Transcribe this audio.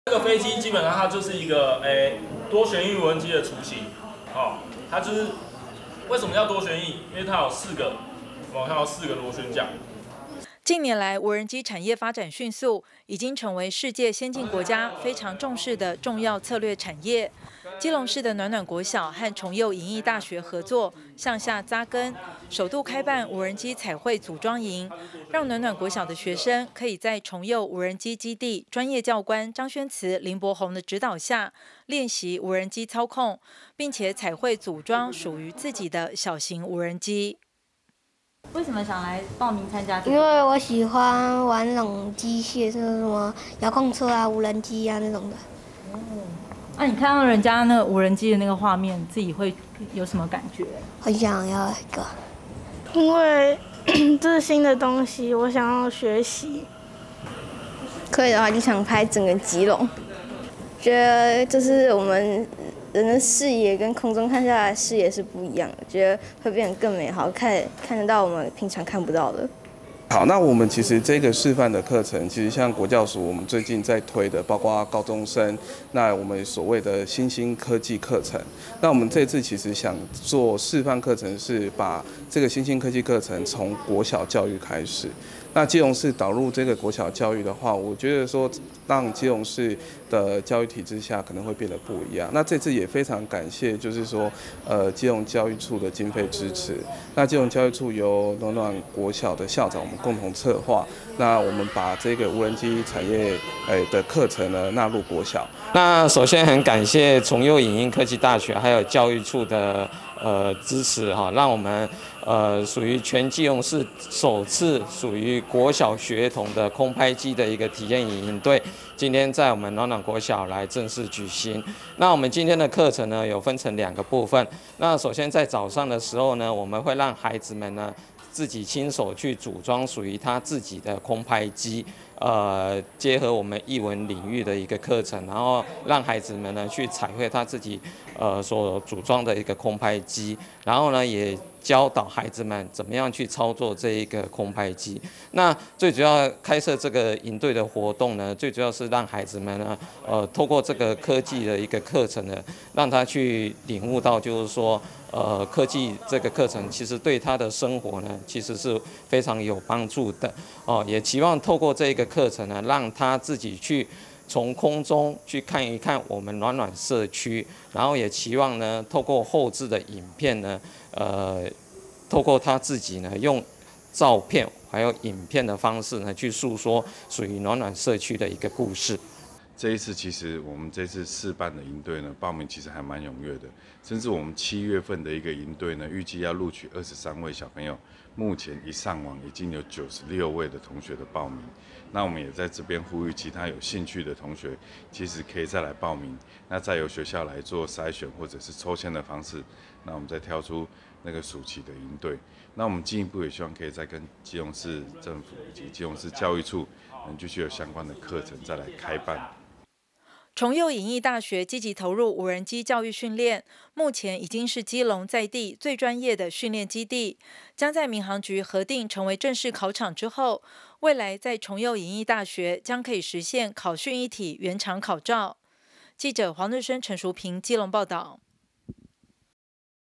这个飞机基本上它就是一个多旋翼无人机的雏形，它就是为什么叫多旋翼？因为它有4个，它有4个螺旋桨。 近年来，无人机产业发展迅速，已经成为世界先进国家非常重视的重要策略产业。基隆市的暖暖国小和崇佑营艺大学合作，向下扎根，首度开办无人机彩绘组装营，让暖暖国小的学生可以在崇佑无人机基地专业教官张宣慈、林柏宏的指导下，练习无人机操控，并且彩绘组装属于自己的小型无人机。为什么想来报名参加？ 因为我喜欢玩那种机械，像什么遥控车啊、无人机啊那种的。 那你看到人家那个无人机的那个画面，自己会有什么感觉？ 很想要一个， 因为这是新的东西，我想要学习。 可以的话，就想拍整个基隆，觉得就是我们人的视野跟空中看下来的视野是不一样的，觉得会变得更美好，看得到我们平常看不到的。 好，那我们其实这个示范的课程，其实像国教署我们最近在推的，包括高中生，那我们所谓的新兴科技课程，那我们这次其实想做示范课程，是把这个新兴科技课程从国小教育开始。那基隆市导入这个国小教育的话，我觉得说让基隆市的教育体制下可能会变得不一样。那这次也非常感谢，就是说基隆教育处的经费支持。那基隆教育处由暖暖国小的校长我们共同策划。那我们把这个无人机产业的课程呢纳入国小。 那首先很感谢崇佑影音科技大学还有教育处的支持哈，让我们属于全基隆市首次属于国小学童的空拍机的一个体验营队，今天在我们暖暖国小来正式举行。那我们今天的课程呢有分成2个部分。那首先在早上的时候呢，我们会让孩子们呢自己亲手去组装属于他自己的空拍机。结合我们艺文领域的一个课程，然后让孩子们呢去彩绘他自己所组装的一个空拍机，然后呢也教导孩子们怎么样去操作这一个空拍机。那最主要开设这个营队的活动呢，最主要是让孩子们呢透过这个科技的一个课程呢，让他去领悟到，就是说科技这个课程其实对他的生活呢其实是非常有帮助的也期望透过这个课程呢，让他自己去从空中去看一看我们暖暖社区，然后也期望呢透过后制的影片呢，透过他自己呢用照片还有影片的方式呢去诉说属于暖暖社区的一个故事。 这一次其实我们这次试办的营队呢，报名其实还蛮踊跃的，甚至我们7月份的一个营队呢，预计要录取23位小朋友，目前一上网已经有96位的同学的报名。那我们也在这边呼吁其他有兴趣的同学，其实可以再来报名，那再由学校来做筛选或者是抽签的方式，那我们再挑出那个暑期的营队。那我们进一步也希望可以再跟基隆市政府以及基隆市教育处继续有相关的课程再来开办。 崇佑影艺大学积极投入无人机教育训练，目前已经是基隆在地最专业的训练基地，将在民航局核定成为正式考场之后，未来在崇佑影艺大学将可以实现考训一体原厂考照。记者黄日升、陈淑平基隆报道。